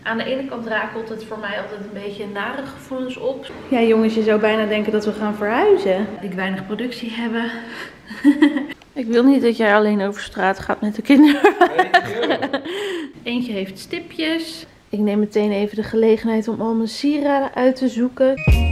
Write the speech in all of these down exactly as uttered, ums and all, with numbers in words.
Aan de ene kant rakelt het voor mij altijd een beetje nare gevoelens op. Ja jongens, je zou bijna denken dat we gaan verhuizen. Ik weinig productie hebben. Ik wil niet dat jij alleen over straat gaat met de kinderen. Eentje heeft stipjes. Ik neem meteen even de gelegenheid om al mijn sieraden uit te zoeken.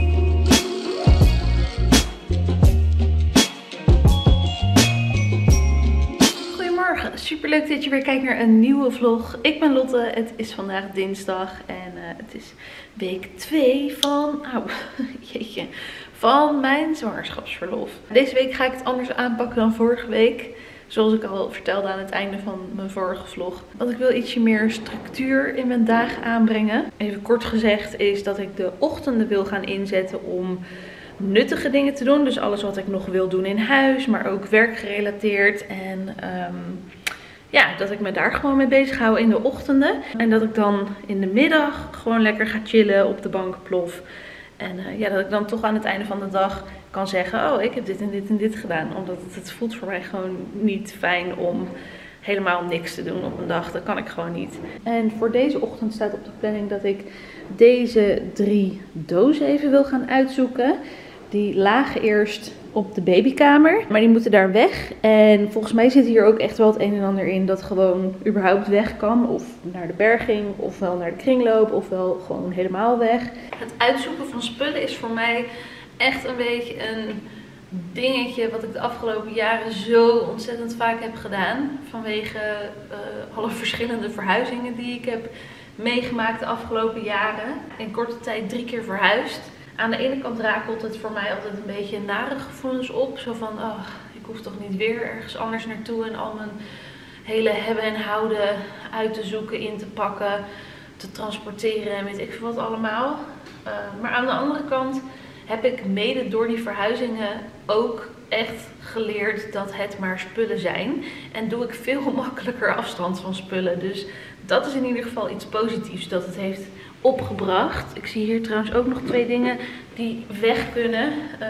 Super leuk dat je weer kijkt naar een nieuwe vlog. Ik ben Lotte, het is vandaag dinsdag en uh, het is week twee van, oh, jeetje, van mijn zwangerschapsverlof. Deze week ga ik het anders aanpakken dan vorige week. Zoals ik al vertelde aan het einde van mijn vorige vlog. Want ik wil ietsje meer structuur in mijn dagen aanbrengen. Even kort gezegd is dat ik de ochtenden wil gaan inzetten om nuttige dingen te doen. Dus alles wat ik nog wil doen in huis, maar ook werkgerelateerd. En um, ja, dat ik me daar gewoon mee bezig hou in de ochtenden. En dat ik dan in de middag gewoon lekker ga chillen op de bank plof. En uh, ja, dat ik dan toch aan het einde van de dag kan zeggen, oh, ik heb dit en dit en dit gedaan. Omdat het, het voelt voor mij gewoon niet fijn om helemaal niks te doen op een dag. Dat kan ik gewoon niet. En voor deze ochtend staat op de planning dat ik deze drie dozen even wil gaan uitzoeken. Die lagen eerst op de babykamer, maar die moeten daar weg. En volgens mij zit hier ook echt wel het een en ander in dat gewoon überhaupt weg kan. Of naar de berging, ofwel naar de kringloop, ofwel gewoon helemaal weg. Het uitzoeken van spullen is voor mij echt een beetje een dingetje wat ik de afgelopen jaren zo ontzettend vaak heb gedaan. Vanwege uh, alle verschillende verhuizingen die ik heb meegemaakt de afgelopen jaren. In korte tijd drie keer verhuisd. Aan de ene kant rakelt het voor mij altijd een beetje nare gevoelens op. Zo van, oh, ik hoef toch niet weer ergens anders naartoe en al mijn hele hebben en houden uit te zoeken, in te pakken, te transporteren en weet ik veel wat allemaal. Uh, maar aan de andere kant heb ik mede door die verhuizingen ook echt geleerd dat het maar spullen zijn. En doe ik veel makkelijker afstand van spullen. Dus dat is in ieder geval iets positiefs dat het heeft opgebracht. Ik zie hier trouwens ook nog twee dingen die weg kunnen. Uh,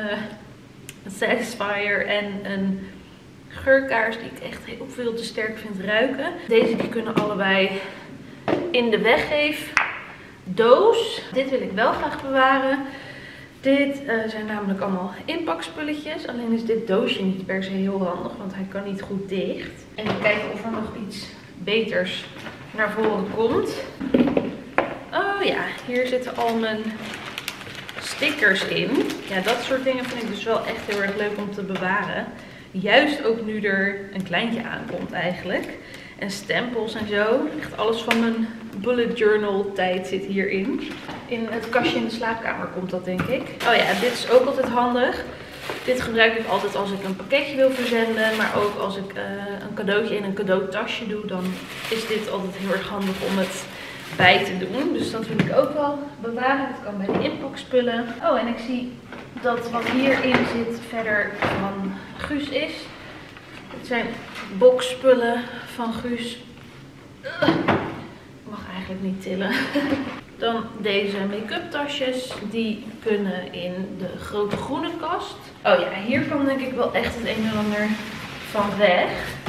een Satisfyer en een geurkaars die ik echt heel veel te sterk vind ruiken. Deze die kunnen allebei in de weggeefdoos. Dit wil ik wel graag bewaren. Dit uh, zijn namelijk allemaal inpakspulletjes. Alleen is dit doosje niet per se heel handig, want hij kan niet goed dicht. Even kijken of er nog iets beters naar voren komt. Oh ja, hier zitten al mijn stickers in. Ja, dat soort dingen vind ik dus wel echt heel erg leuk om te bewaren. Juist ook nu er een kleintje aankomt eigenlijk. En stempels en zo. Echt alles van mijn bullet journal tijd zit hierin. In het kastje in de slaapkamer komt dat, denk ik. Oh ja, dit is ook altijd handig. Dit gebruik ik altijd als ik een pakketje wil verzenden. Maar ook als ik uh, een cadeautje in een cadeautasje doe. Dan is dit altijd heel erg handig om het bij te doen. Dus dat wil ik ook wel bewaren. Dat kan bij de inpakspullen. Oh, en ik zie dat wat hierin zit verder van Guus is. Het zijn boxspullen van Guus. Ugh. Ik mag eigenlijk niet tillen. Dan deze make-up tasjes. Die kunnen in de grote groene kast. Oh ja, hier kan denk ik wel echt het een en ander van weg.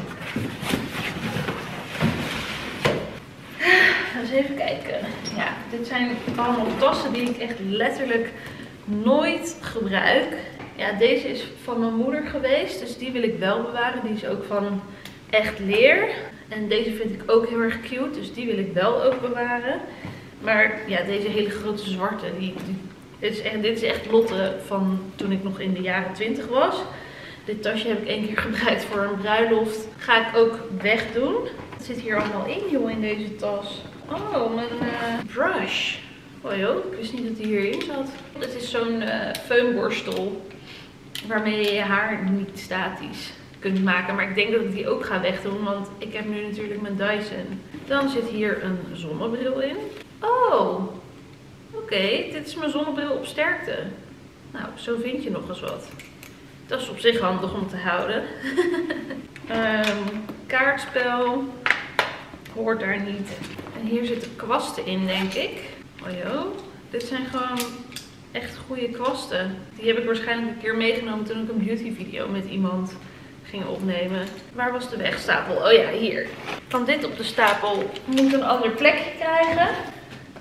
Eens even kijken. Ja, dit zijn allemaal tassen die ik echt letterlijk nooit gebruik. Ja, deze is van mijn moeder geweest, dus die wil ik wel bewaren. Die is ook van echt leer. En deze vind ik ook heel erg cute, dus die wil ik wel ook bewaren. Maar ja, deze hele grote zwarte, die, die, dit, is echt, dit is echt Lotte van toen ik nog in de jaren twintig was. Dit tasje heb ik één keer gebruikt voor een bruiloft. Ga ik ook wegdoen. Wat zit hier allemaal in, joh, in deze tas? Oh, mijn uh, brush. Oh joh, ik wist niet dat die hierin zat. Dit is zo'n uh, foamborstel waarmee je je haar niet statisch kunt maken. Maar ik denk dat ik die ook ga wegdoen, want ik heb nu natuurlijk mijn Dyson. Dan zit hier een zonnebril in. Oh, oké. Okay. Dit is mijn zonnebril op sterkte. Nou, zo vind je nog eens wat. Dat is op zich handig om te houden. um, kaartspel. Hoort daar niet. En hier zitten kwasten in, denk ik. Oh joh. Dit zijn gewoon echt goede kwasten. Die heb ik waarschijnlijk een keer meegenomen toen ik een beauty video met iemand ging opnemen. Waar was de wegstapel? Oh ja, hier. Van dit op de stapel moet een ander plekje krijgen.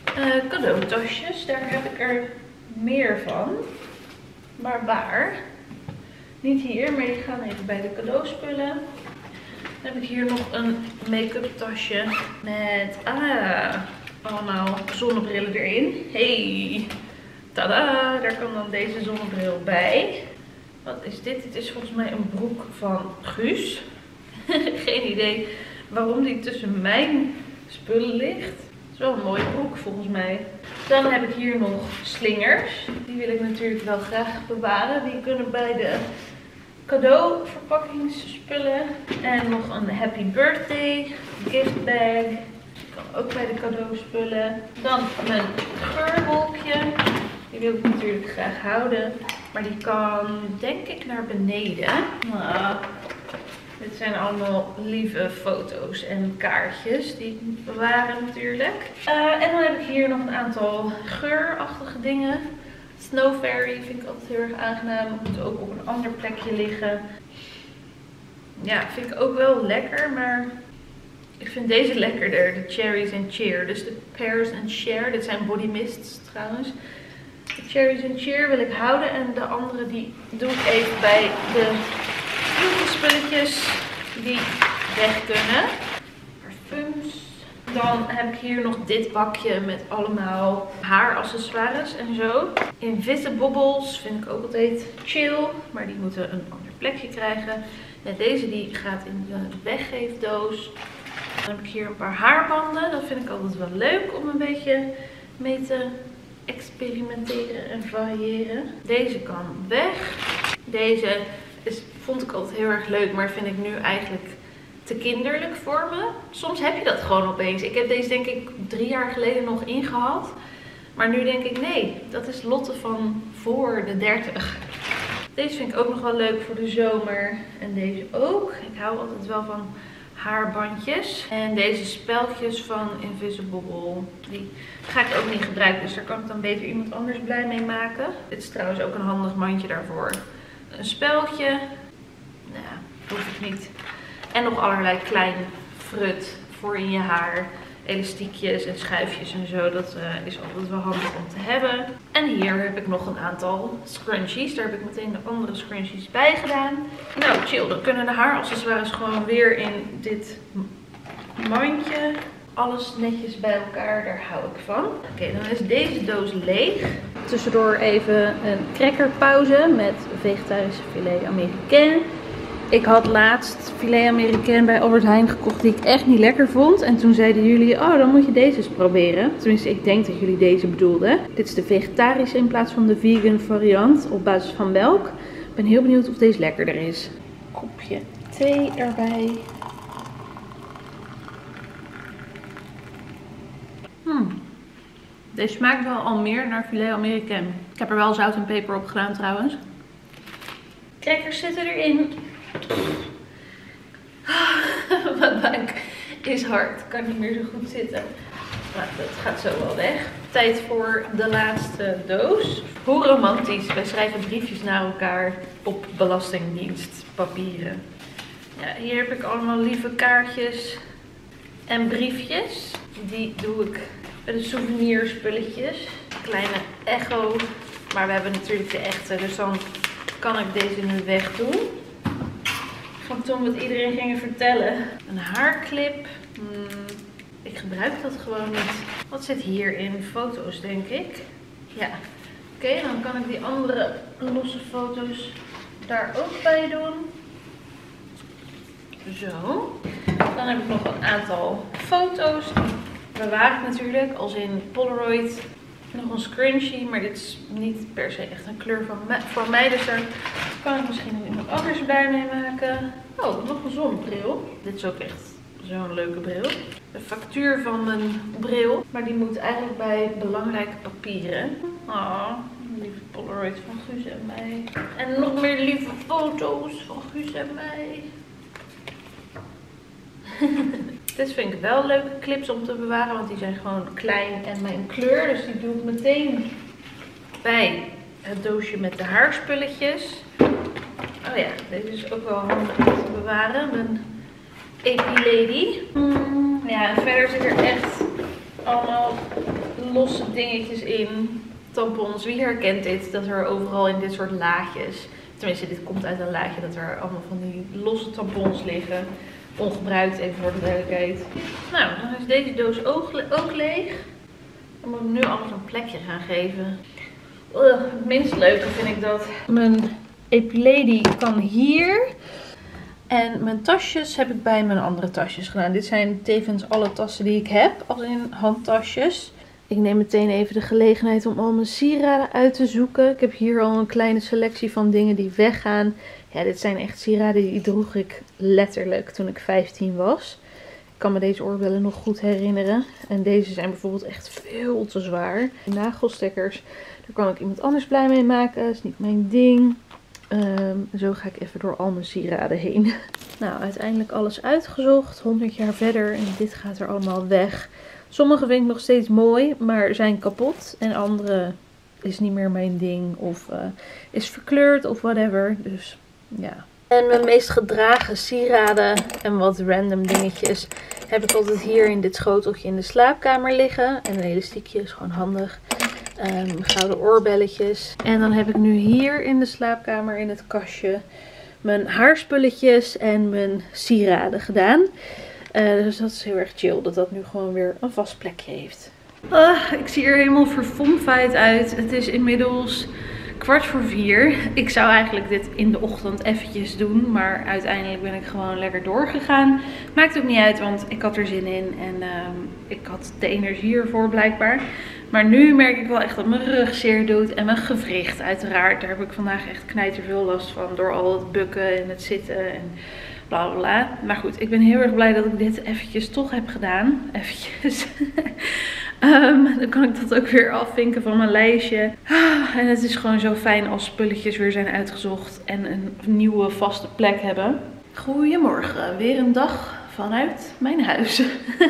Uh, cadeautasjes, daar heb ik er meer van. Maar waar? Niet hier, maar die gaan even bij de cadeauspullen. Dan heb ik hier nog een make-up tasje met ah, allemaal zonnebrillen erin. Hey, tada, daar kan dan deze zonnebril bij. Wat is dit? Dit is volgens mij een broek van Guus. Geen idee waarom die tussen mijn spullen ligt. Het is wel een mooie broek volgens mij. Dan heb ik hier nog slingers. Die wil ik natuurlijk wel graag bewaren. Die kunnen bij de cadeauverpakkingsspullen. En nog een happy birthday gift bag. Kan ook bij de cadeauspullen. Dan mijn geurwolkje. Die wil ik natuurlijk graag houden. Maar die kan denk ik naar beneden. Nou, dit zijn allemaal lieve foto's en kaartjes die ik moet bewaren natuurlijk. Uh, en dan heb ik hier nog een aantal geurachtige dingen. Snow Fairy vind ik altijd heel erg aangenaam. Moet ook op een ander plekje liggen. Ja, vind ik ook wel lekker, maar ik vind deze lekkerder. De Cherries and Cheer. Dus de Pears and Share. Dit zijn body mists trouwens. De Cherries and Cheer wil ik houden. En de andere die doe ik even bij de spulletjes die weg kunnen. Parfums. Dan heb ik hier nog dit bakje met allemaal haaraccessoires en zo. Invisibobbles vind ik ook altijd chill. Maar die moeten een ander plekje krijgen. En deze die gaat in de weggeefdoos. Dan heb ik hier een paar haarbanden. Dat vind ik altijd wel leuk om een beetje mee te experimenteren en variëren. Deze kan weg. Deze is, vond ik altijd heel erg leuk, maar vind ik nu eigenlijk te kinderlijk voor me. Soms heb je dat gewoon opeens. Ik heb deze denk ik drie jaar geleden nog ingehad. Maar nu denk ik nee, dat is Lotte van voor de dertig. Deze vind ik ook nog wel leuk voor de zomer. En deze ook. Ik hou altijd wel van haarbandjes. En deze speltjes van Invisibobble. Die ga ik ook niet gebruiken. Dus daar kan ik dan beter iemand anders blij mee maken. Dit is trouwens ook een handig mandje daarvoor. Een speldje. Nou, hoef ik niet. En nog allerlei klein frut voor in je haar. Elastiekjes en schuifjes en zo. Dat uh, is altijd wel handig om te hebben. En hier heb ik nog een aantal scrunchies. Daar heb ik meteen de andere scrunchies bij gedaan. Nou, chill. Dan kunnen de haaraccessoires gewoon weer in dit mandje. Alles netjes bij elkaar. Daar hou ik van. Oké, okay, dan is deze doos leeg. Tussendoor even een crackerpauze met vegetarische filet américain. Ik had laatst filet américain bij Albert Heijn gekocht die ik echt niet lekker vond. En toen zeiden jullie, oh dan moet je deze eens proberen. Tenminste, ik denk dat jullie deze bedoelden. Dit is de vegetarische in plaats van de vegan variant op basis van melk. Ik ben heel benieuwd of deze lekkerder is. Kopje thee erbij. Hmm. Deze smaakt wel al meer naar filet américain. Ik heb er wel zout en peper op gedaan trouwens. Crackers zitten erin. Mijn buik is hard. Kan niet meer zo goed zitten. Maar dat gaat zo wel weg. Tijd voor de laatste doos. Hoe romantisch. Wij schrijven briefjes naar elkaar op belastingdienstpapieren. Ja, hier heb ik allemaal lieve kaartjes en briefjes. Die doe ik bij de souvenirspulletjes. Kleine echo. Maar we hebben natuurlijk de echte. Dus dan kan ik deze nu wegdoen. Van toen we het iedereen gingen vertellen. Een haarclip. Hmm, ik gebruik dat gewoon niet. Wat zit hierin? Foto's denk ik. Ja. Oké, okay, dan kan ik die andere losse foto's daar ook bij doen. Zo. Dan heb ik nog een aantal foto's. Die bewaar ik natuurlijk als in Polaroid. Nog een scrunchie, maar dit is niet per se echt een kleur van mij, voor mij. Dus daar kan ik misschien nog iemand anders bij mee maken. Oh, nog een zonnebril. Dit is ook echt zo'n leuke bril. De factuur van mijn bril. Maar die moet eigenlijk bij belangrijke papieren. Oh, een lieve Polaroid van Guus en mij. En nog meer lieve foto's van Guus en mij. Dit vind ik wel leuke clips om te bewaren, want die zijn gewoon klein en mijn kleur. Dus die doe ik meteen bij het doosje met de haarspulletjes. Oh ja, deze is ook wel handig om te bewaren. Mijn Epilady. Mm, ja, en verder zit er echt allemaal losse dingetjes in. Tampons, wie herkent dit? Dat er overal in dit soort laadjes, tenminste dit komt uit een laadje, dat er allemaal van die losse tampons liggen. Ongebruikt, even voor de duidelijkheid. Nou, dan is deze doos ook, ook leeg. Dan moet ik nu alles een plekje gaan geven. Ugh, het minst leuke vind ik dat. Mijn Epilady kan hier. En mijn tasjes heb ik bij mijn andere tasjes gedaan. Dit zijn tevens alle tassen die ik heb, als in handtasjes. Ik neem meteen even de gelegenheid om al mijn sieraden uit te zoeken. Ik heb hier al een kleine selectie van dingen die weggaan. Ja, dit zijn echt sieraden die droeg ik letterlijk toen ik vijftien was. Ik kan me deze oorbellen nog goed herinneren. En deze zijn bijvoorbeeld echt veel te zwaar. Nagelstekkers, daar kan ik iemand anders blij mee maken. Dat is niet mijn ding. Um, zo ga ik even door al mijn sieraden heen. Nou, uiteindelijk alles uitgezocht. honderd jaar verder en dit gaat er allemaal weg. Sommige vind ik nog steeds mooi, maar zijn kapot. En andere is niet meer mijn ding of uh, is verkleurd of whatever. Dus ja. En mijn meest gedragen sieraden en wat random dingetjes heb ik altijd hier in dit schoteltje in de slaapkamer liggen. En een elastiekje is gewoon handig. Um, gouden oorbelletjes. En dan heb ik nu hier in de slaapkamer in het kastje mijn haarspulletjes en mijn sieraden gedaan. Uh, dus dat is heel erg chill dat dat nu gewoon weer een vast plekje heeft. Uh, ik zie er helemaal verfomfaaid uit. Het is inmiddels kwart voor vier. Ik zou eigenlijk dit in de ochtend eventjes doen. Maar uiteindelijk ben ik gewoon lekker doorgegaan. Maakt ook niet uit, want ik had er zin in. En uh, ik had de energie ervoor blijkbaar. Maar nu merk ik wel echt dat mijn rug zeer doet. En mijn gewricht uiteraard. Daar heb ik vandaag echt knijterveel last van. Door al het bukken en het zitten en bla bla bla. Maar goed, ik ben heel erg blij dat ik dit eventjes toch heb gedaan. Eventjes. Um, dan kan ik dat ook weer afvinken van mijn lijstje. Ah, en het is gewoon zo fijn als spulletjes weer zijn uitgezocht en een nieuwe vaste plek hebben. Goedemorgen, weer een dag vanuit mijn huis.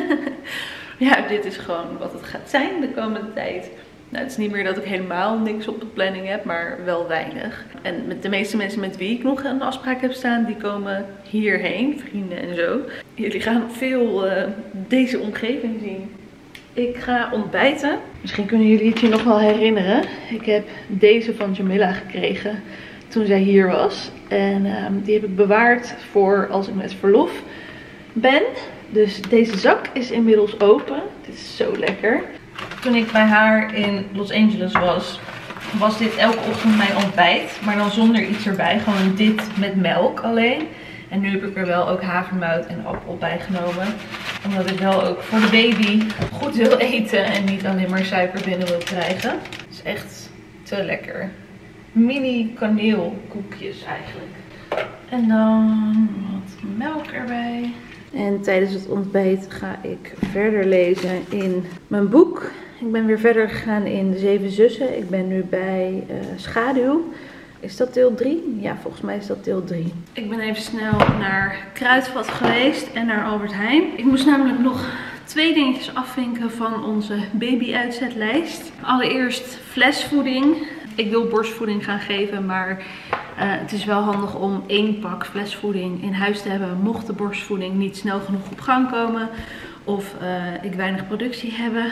Ja, dit is gewoon wat het gaat zijn de komende tijd. Nou, het is niet meer dat ik helemaal niks op de planning heb, maar wel weinig. En met de meeste mensen met wie ik nog een afspraak heb staan, die komen hierheen, vrienden en zo. Jullie gaan veel uh, deze omgeving zien. Ik ga ontbijten. Misschien kunnen jullie het je nog wel herinneren. Ik heb deze van Jamila gekregen toen zij hier was. En uh, die heb ik bewaard voor als ik met verlof ben. Dus deze zak is inmiddels open. Dit is zo lekker. Toen ik bij haar in Los Angeles was, was dit elke ochtend mijn ontbijt. Maar dan zonder iets erbij. Gewoon dit met melk alleen. En nu heb ik er wel ook havermout en appel bij genomen. Omdat ik wel ook voor de baby goed wil eten. En niet alleen maar suiker binnen wil krijgen. Het is echt te lekker. Mini kaneelkoekjes eigenlijk. En dan wat melk erbij. En tijdens het ontbijt ga ik verder lezen in mijn boek. Ik ben weer verder gegaan in De Zeven Zussen. Ik ben nu bij uh, Schaduw. Is dat deel drie? Ja, volgens mij is dat deel drie. Ik ben even snel naar Kruidvat geweest en naar Albert Heijn. Ik moest namelijk nog twee dingetjes afvinken van onze baby-uitzetlijst. Allereerst flesvoeding. Ik wil borstvoeding gaan geven, maar uh, het is wel handig om één pak flesvoeding in huis te hebben. Mocht de borstvoeding niet snel genoeg op gang komen of uh, ik weinig productie hebben,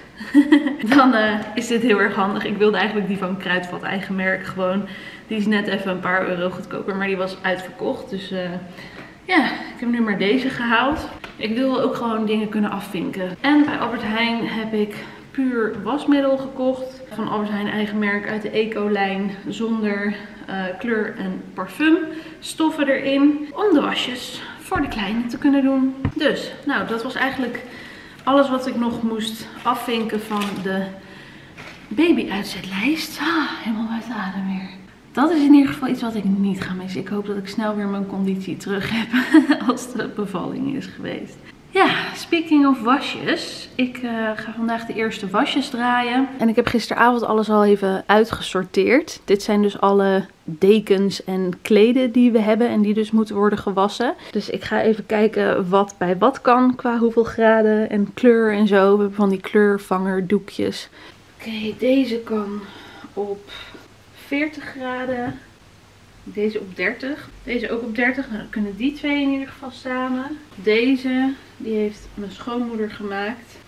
dan uh, is dit heel erg handig. Ik wilde eigenlijk die van Kruidvat eigen merk gewoon. Die is net even een paar euro goedkoper, maar die was uitverkocht. Dus uh, ja, ik heb nu maar deze gehaald. Ik wil ook gewoon dingen kunnen afvinken. En bij Albert Heijn heb ik puur wasmiddel gekocht. Van Albert Heijn eigen merk uit de Eco-lijn. Zonder uh, kleur en parfum. Stoffen erin. Om de wasjes voor de kleine te kunnen doen. Dus, nou dat was eigenlijk alles wat ik nog moest afvinken van de baby-uitzetlijst. Ah, helemaal buiten adem weer. Dat is in ieder geval iets wat ik niet ga missen. Ik hoop dat ik snel weer mijn conditie terug heb als de bevalling is geweest. Ja, speaking of wasjes. Ik uh, ga vandaag de eerste wasjes draaien. En ik heb gisteravond alles al even uitgesorteerd. Dit zijn dus alle dekens en kleden die we hebben en die dus moeten worden gewassen. Dus ik ga even kijken wat bij wat kan qua hoeveel graden en kleur en zo. We hebben van die kleurvanger doekjes. Oké, okay, deze kan op veertig graden. Deze op dertig. Deze ook op dertig. Nou, dan kunnen die twee in ieder geval samen. Deze, die heeft mijn schoonmoeder gemaakt.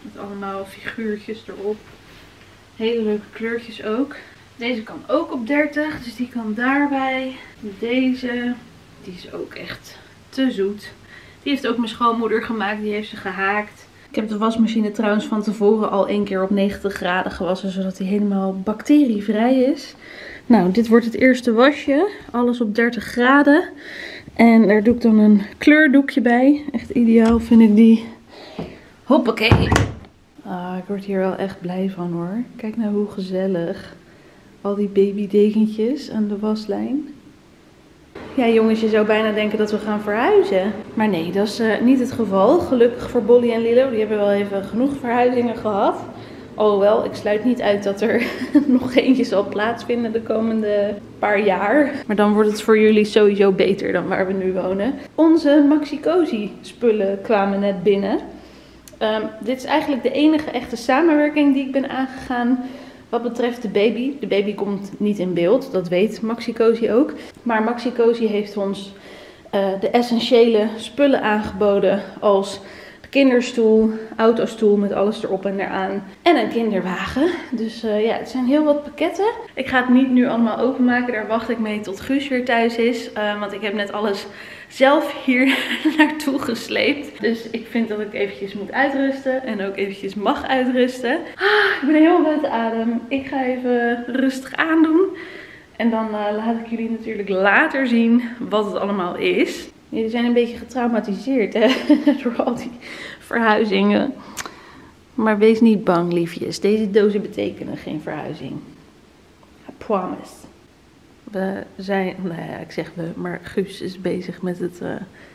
Met allemaal figuurtjes erop. Hele leuke kleurtjes ook. Deze kan ook op dertig, dus die kan daarbij. Deze, die is ook echt te zoet. Die heeft ook mijn schoonmoeder gemaakt, die heeft ze gehaakt. Ik heb de wasmachine trouwens van tevoren al één keer op negentig graden gewassen, zodat die helemaal bacterievrij is. Nou, dit wordt het eerste wasje. Alles op dertig graden. En daar doe ik dan een kleurdoekje bij. Echt ideaal vind ik die. Hoppakee. Ah, ik word hier wel echt blij van hoor. Kijk nou hoe gezellig. Al die babydekentjes aan de waslijn. Ja jongens, je zou bijna denken dat we gaan verhuizen. Maar nee, dat is uh, niet het geval. Gelukkig voor Bolly en Lilo. Die hebben wel even genoeg verhuizingen gehad. Alhoewel, ik sluit niet uit dat er nog eentje zal plaatsvinden de komende paar jaar. Maar dan wordt het voor jullie sowieso beter dan waar we nu wonen. Onze Maxi Cosi spullen kwamen net binnen. Um, dit is eigenlijk de enige echte samenwerking die ik ben aangegaan wat betreft de baby. De baby komt niet in beeld, dat weet Maxi Cosi ook. Maar Maxi Cosi heeft ons uh, de essentiële spullen aangeboden als de kinderstoel, autostoel met alles erop en eraan en een kinderwagen. Dus uh, ja, het zijn heel wat pakketten. Ik ga het niet nu allemaal openmaken, daar wacht ik mee tot Guus weer thuis is. Uh, want ik heb net alles zelf hier naartoe gesleept. Dus ik vind dat ik eventjes moet uitrusten en ook eventjes mag uitrusten. Ah, ik ben helemaal buiten adem. Ik ga even rustig aandoen. En dan uh, laat ik jullie natuurlijk later zien wat het allemaal is. Jullie zijn een beetje getraumatiseerd hè? Door al die verhuizingen. Maar wees niet bang liefjes. Deze dozen betekenen geen verhuizing. I promise. We zijn, nou ja, ik zeg we, maar Guus is bezig met het uh,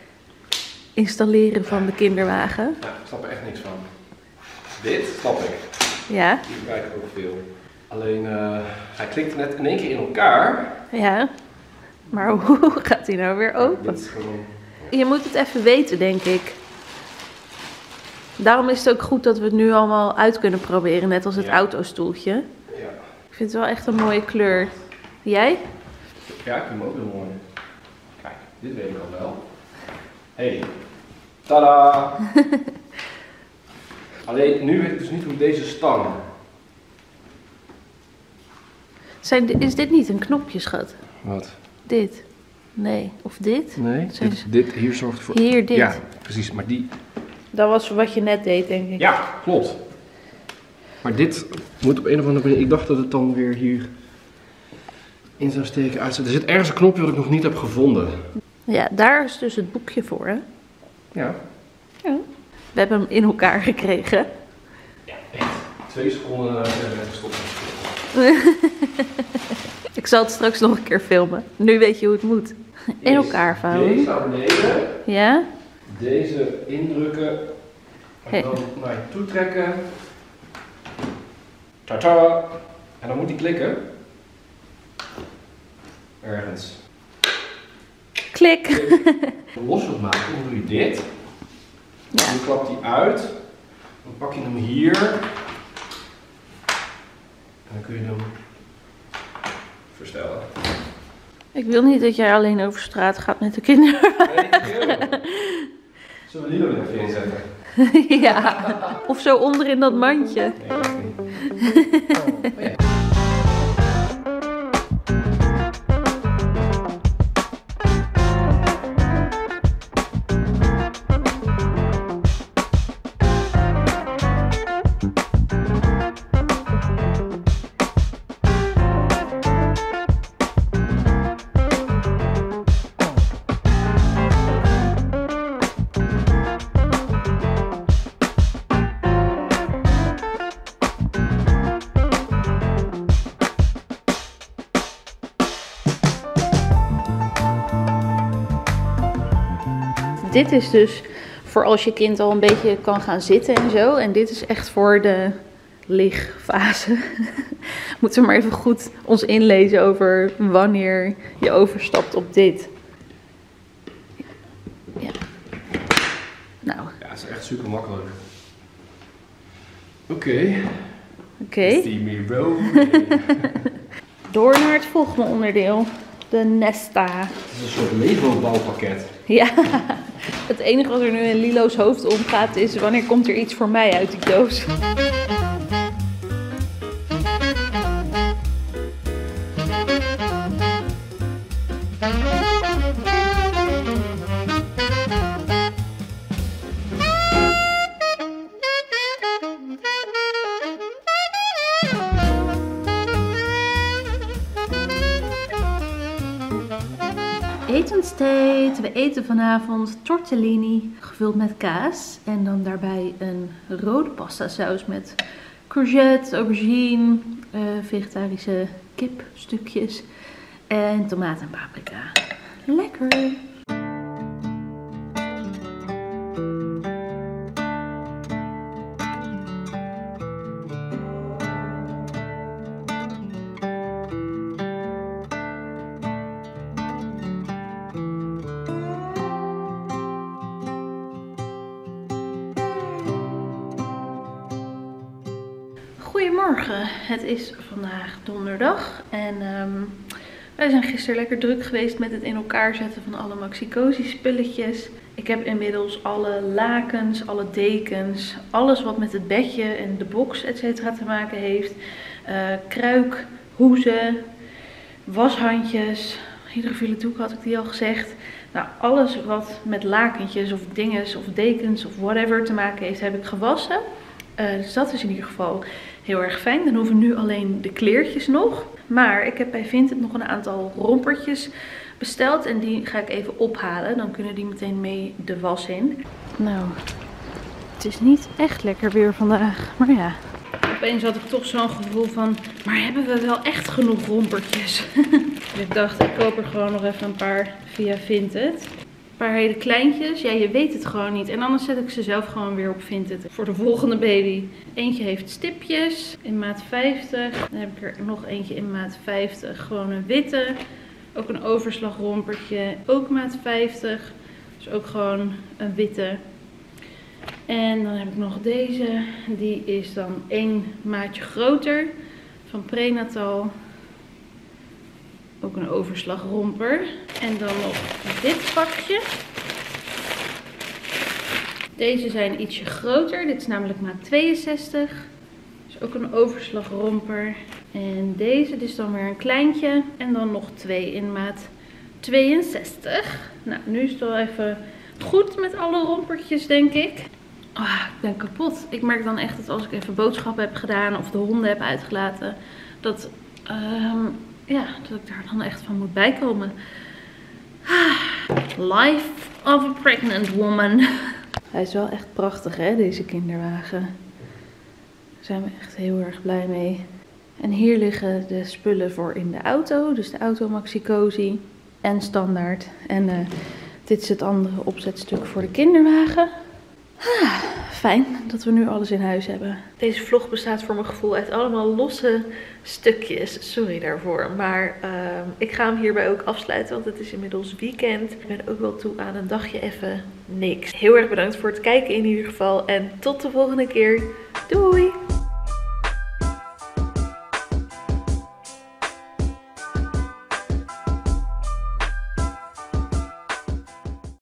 installeren van de kinderwagen. Ja, ik snap er echt niks van. Dit snap ik. Ja. Die gebruik ik ook veel. Alleen, uh, hij klikte net in één keer in elkaar. Ja. Maar hoe gaat hij nou weer open? Dit is gewoon... Je moet het even weten, denk ik. Daarom is het ook goed dat we het nu allemaal uit kunnen proberen, net als het ja. autostoeltje. Ja. Ik vind het wel echt een mooie kleur. Jij? Ja, ik vind hem ook heel mooi. Kijk, dit weet ik al wel. Hey, tada! Alleen nu weet ik dus niet hoe deze stang. Zijn, is dit niet een knopje, schat? Wat? Dit. Nee. Of dit? Nee, Zijn dit, dit hier zorgt voor... Hier, dit. Ja, precies, maar die... Dat was wat je net deed, denk ik. Ja, klopt. Maar dit moet op een of andere manier... Ik dacht dat het dan weer hier in zou steken, uitzetten. Er zit ergens een knopje wat ik nog niet heb gevonden. Ja, daar is dus het boekje voor, hè? Ja. Ja. We hebben hem in elkaar gekregen. Ja, echt. Twee seconden uh, weggestopt. Ik zal het straks nog een keer filmen. Nu weet je hoe het moet. In elkaar vouwen. Deze naar beneden. Ja. Deze indrukken. En hey. Dan naar je toe trekken. Tata. En dan moet die klikken. Ergens. Klik. Klik. Los wilt maken, dan doe je dit. Ja. Dan klapt die uit. Dan pak je hem hier. En dan kun je hem verstellen. Ik wil niet dat jij alleen over straat gaat met de kinderen. Nee, zullen we Lilo er even inzetten? Ja, of zo onder in dat mandje. Nee, dat niet. Oh, ja. Dit is dus voor als je kind al een beetje kan gaan zitten en zo. En dit is echt voor de ligfase. Moeten we maar even goed ons inlezen over wanneer je overstapt op dit. Ja. Nou. Ja, het is echt super makkelijk. Oké. Okay. Oké. Okay. See me roll. Door naar het volgende onderdeel. De Nesta. Het is een soort Lego bouwpakket. Ja, het enige wat er nu in Lilo's hoofd omgaat is wanneer komt er iets voor mij uit die doos. Etenstijd. We eten vanavond tortellini gevuld met kaas. En dan daarbij een rode pasta saus met courgette, aubergine, uh, vegetarische kipstukjes en tomaat en paprika. Lekker! Goedemorgen, het is vandaag donderdag en um, wij zijn gisteren lekker druk geweest met het in elkaar zetten van alle Maxi-Cosi spulletjes. Ik heb inmiddels alle lakens, alle dekens, alles wat met het bedje en de box et cetera te maken heeft. Uh, kruik, hoezen, washandjes, hydrofiele doek had ik die al gezegd. Nou, alles wat met lakentjes of dinges of dekens of whatever te maken heeft, heb ik gewassen. Uh, dus dat is in ieder geval heel erg fijn. Dan hoeven nu alleen de kleertjes nog. Maar ik heb bij Vinted nog een aantal rompertjes besteld. En die ga ik even ophalen. Dan kunnen die meteen mee de was in. Nou, het is niet echt lekker weer vandaag. Maar ja, opeens had ik toch zo'n gevoel van, maar hebben we wel echt genoeg rompertjes? Dus ik dacht, ik koop er gewoon nog even een paar via Vinted. Een paar hele kleintjes. Ja, je weet het gewoon niet. En anders zet ik ze zelf gewoon weer op Vinted voor de volgende baby. Eentje heeft stipjes in maat vijftig. Dan heb ik er nog eentje in maat vijftig. Gewoon een witte. Ook een overslagrompertje. Ook maat vijftig. Dus ook gewoon een witte. En dan heb ik nog deze. Die is dan één maatje groter. Van Prenatal. Ook een overslagromper. En dan nog dit pakje. Deze zijn ietsje groter. Dit is namelijk maat tweeënzestig. Dus ook een overslagromper. En deze is dan weer een kleintje. En dan nog twee in maat tweeënzestig. Nou, nu is het wel even goed met alle rompertjes, denk ik. Oh, ik ben kapot. Ik merk dan echt dat als ik even boodschappen heb gedaan of de honden heb uitgelaten, dat... Um, Ja, dat ik daar dan echt van moet bijkomen. Life of a pregnant woman. Hij is wel echt prachtig, hè, deze kinderwagen. Daar zijn we echt heel erg blij mee. En hier liggen de spullen voor in de auto. Dus de auto Maxi-Cosi en standaard. En uh, dit is het andere opzetstuk voor de kinderwagen. Ah, fijn dat we nu alles in huis hebben. Deze vlog bestaat voor mijn gevoel uit allemaal losse stukjes. Sorry daarvoor. Maar uh, ik ga hem hierbij ook afsluiten, want het is inmiddels weekend. Ik ben ook wel toe aan een dagje even niks. Heel erg bedankt voor het kijken in ieder geval. En tot de volgende keer. Doei!